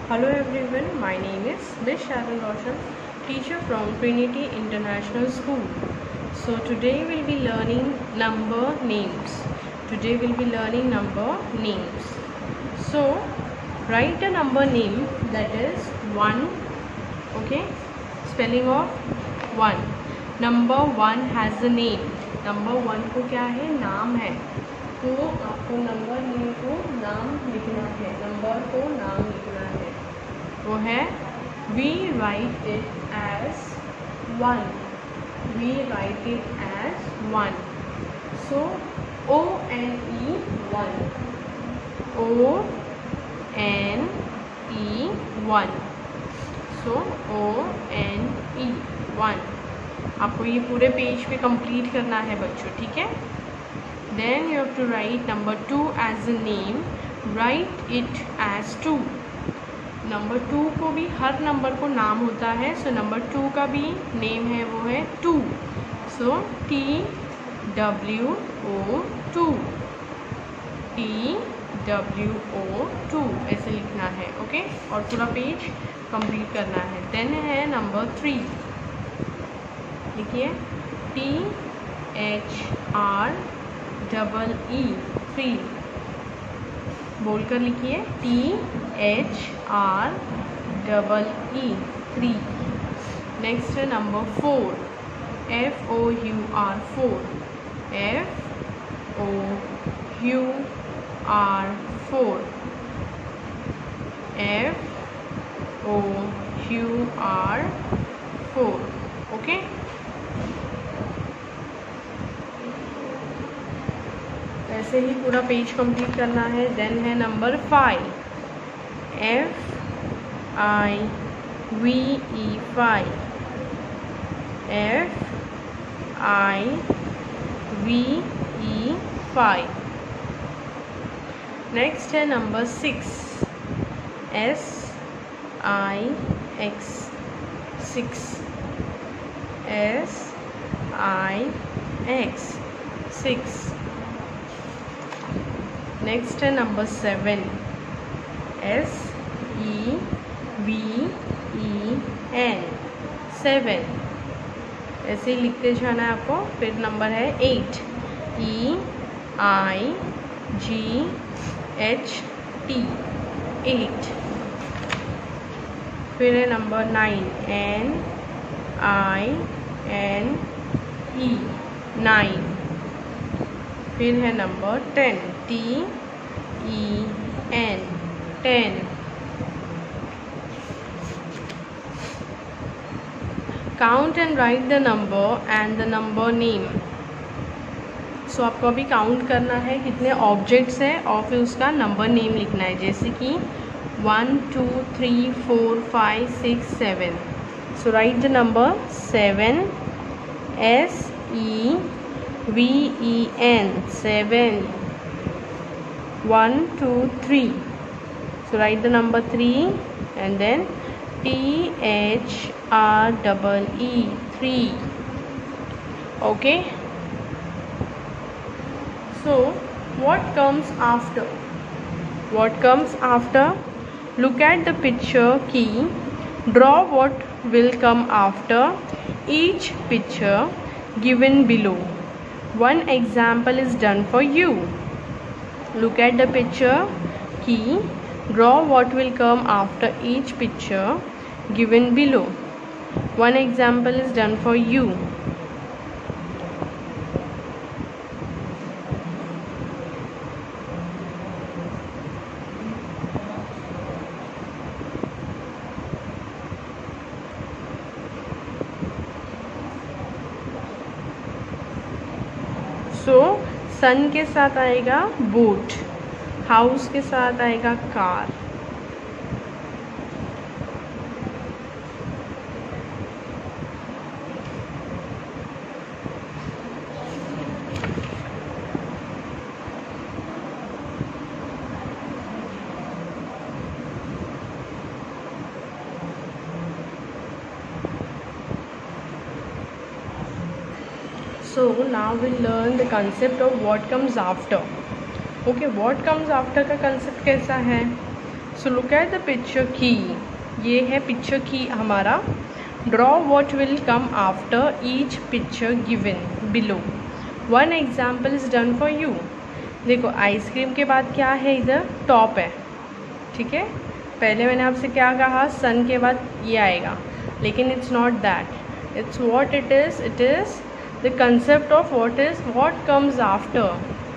Hello everyone, my name is Miss Sharon Roshan, teacher from Trinity International School. So today we'll be learning number names. So write a number name that is 1. Okay, spelling of 1. Number 1 has a name. Number 1 को क्या है? नाम है. तो आपको number name को नाम लिखना है. नंबर को नाम लिखना है. वो है we write it as 1. So O-N-E 1. O-N-E 1. So O-N-E 1. आपको ये पूरे पेज पे कंप्लीट करना है बच्चों, ठीक है. Then you have to write number 2 as a name. Write it as 2. Number 2 को भी, हर नंबर को नाम होता है. सो नंबर 2 का भी नेम है, वो है 2. सो TWO2 TWO2 ऐसे लिखना है. ओके, और पूरा पेज कंप्लीट करना है. देन है नंबर 3. लिखिए THREE 3. बोलकर लिखिए THREE 3. नेक्स्ट है नंबर 4. FOUR 4. FOUR 4. ओके. ऐसे ही पूरा पेज कंप्लीट करना है. देन है नंबर 5. FIVE 5. FIVE 5. नेक्स्ट है नंबर 6. SIX 6. SIX 6. नेक्स्ट है नंबर 7. SEVEN 7. ऐसे ही लिखते जाना है आपको. फिर नंबर है 8. EIGHT 8. फिर है नंबर 9. NINE 9. फिर है number 10. TEN 10. Count and write the number and the number name. So आपको अभी काउंट करना है कितने ऑब्जेक्ट्स हैं और फिर उसका नंबर नेम लिखना है. जैसे कि 1 2 3 4 5 6 7. So write the number 7. SEVEN 7. 1 2 3. So write the number 3 and then THREE 3. Okay. So what comes after? Look at the picture key. Draw what will come after each picture given below. One example is done for you. Look at the picture key. Draw what will come after each picture given below. One example is done for you. So sun के साथ आएगा boat. House के साथ आएगा car. So now we'll learn the concept of what comes after. Okay, what comes after का concept कैसा है. So look at the picture की, ये है पिक्चर की हमारा। Draw what will come after each picture given below. One example is done for you. देखो ice cream के बाद क्या है, इधर टॉप है, ठीक है। पहले मैंने आपसे क्या कहा, सन के बाद ये आएगा, लेकिन it's not that, it's what it is the concept of what comes after.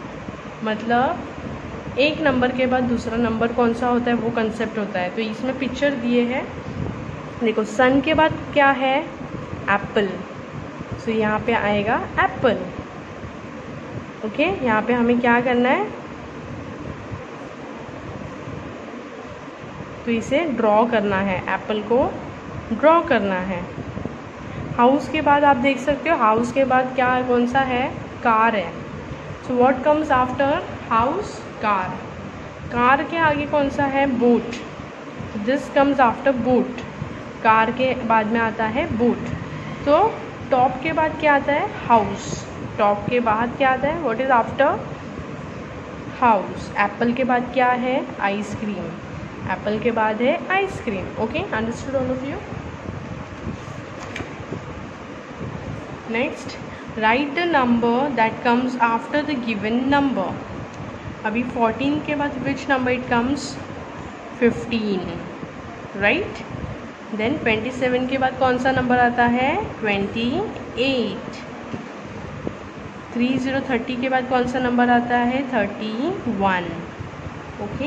मतलब एक नंबर के बाद दूसरा नंबर कौन सा होता है, वो कंसेप्ट होता है। तो इसमें पिक्चर दिए हैं, देखो सन के बाद क्या है, एप्पल। सो यहाँ पे आएगा एप्पल, ओके। यहाँ पे हमें क्या करना है, तो इसे ड्रॉ करना है, एप्पल को ड्रॉ करना है। हाउस के बाद आप देख सकते हो, हाउस के बाद क्या कौन सा है, कार है। So what comes after house, car. Car के आगे कौन सा है, boat. This comes after boat. Car के बाद में आता है बोट। तो टॉप के बाद क्या आता है, हाउस। टॉप के बाद क्या आता है, what is after house. Apple के बाद क्या है, आइसक्रीम। एप्पल के बाद है ice cream, okay. Understood all of you. Next, write the number that comes after the given number. अभी 14 के बाद which number it comes, 15, right. Then 27 के बाद कौन सा नंबर आता है, 28। 30 के बाद कौन सा नंबर आता है, 31, ओके।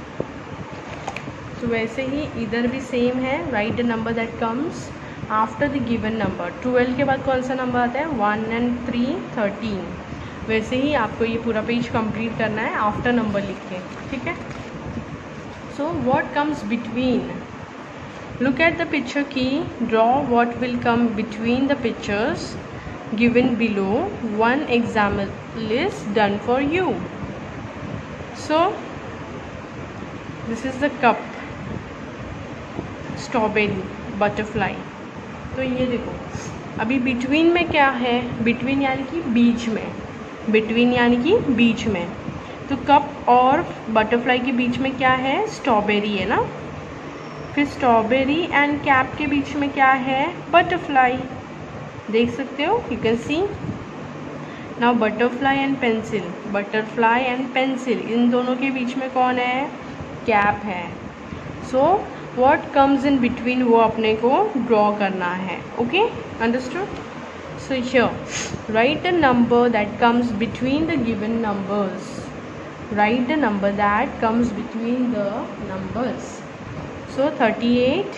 तो वैसे ही इधर भी सेम है, write the number that comes after the given number. 12 के बाद कौन सा नंबर आता है, 1 and 3, 13। वैसे ही आपको ये पूरा पेज कंप्लीट करना है आफ्टर नंबर लिख के, ठीक है। So what comes between, look at the picture key, draw what will come between the pictures given below. One example is done for you. So this is the cup, strawberry, butterfly. तो ये देखो अभी between में क्या है, between यानी कि बीच में, बिटवीन यानी कि बीच में। तो कप और बटरफ्लाई के बीच में क्या है, स्ट्रॉबेरी है ना। फिर स्ट्रॉबेरी एंड कैप के बीच में क्या है, बटरफ्लाई। देख सकते हो, you can see. Now butterfly and pencil, butterfly and pencil, इन दोनों के बीच में कौन है, कैप है। So what comes in between वो अपने को ड्रॉ करना है, okay. Understood. So here write the number that comes between the given numbers. Write the number that comes between the numbers. So 38,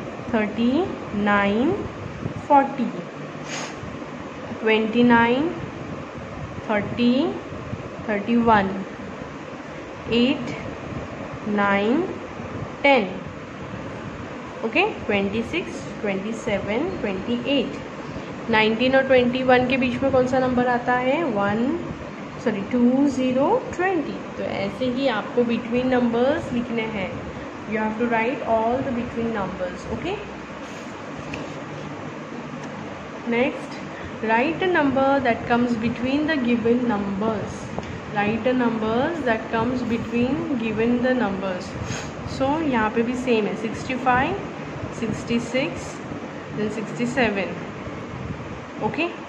39, 40, 29, 30, 31, 8, 9, 10, okay, 26, 27, 28, 19 और 21 के बीच में कौन सा नंबर आता है, 2, 0, 20। तो ऐसे ही आपको बिटवीन नंबर्स लिखने हैं। You have to write all the between numbers, okay. Next, write a number that comes between the given numbers. Write a numbers that comes between given the numbers. So यहाँ पे भी same है, 65, 66, then 67, okay.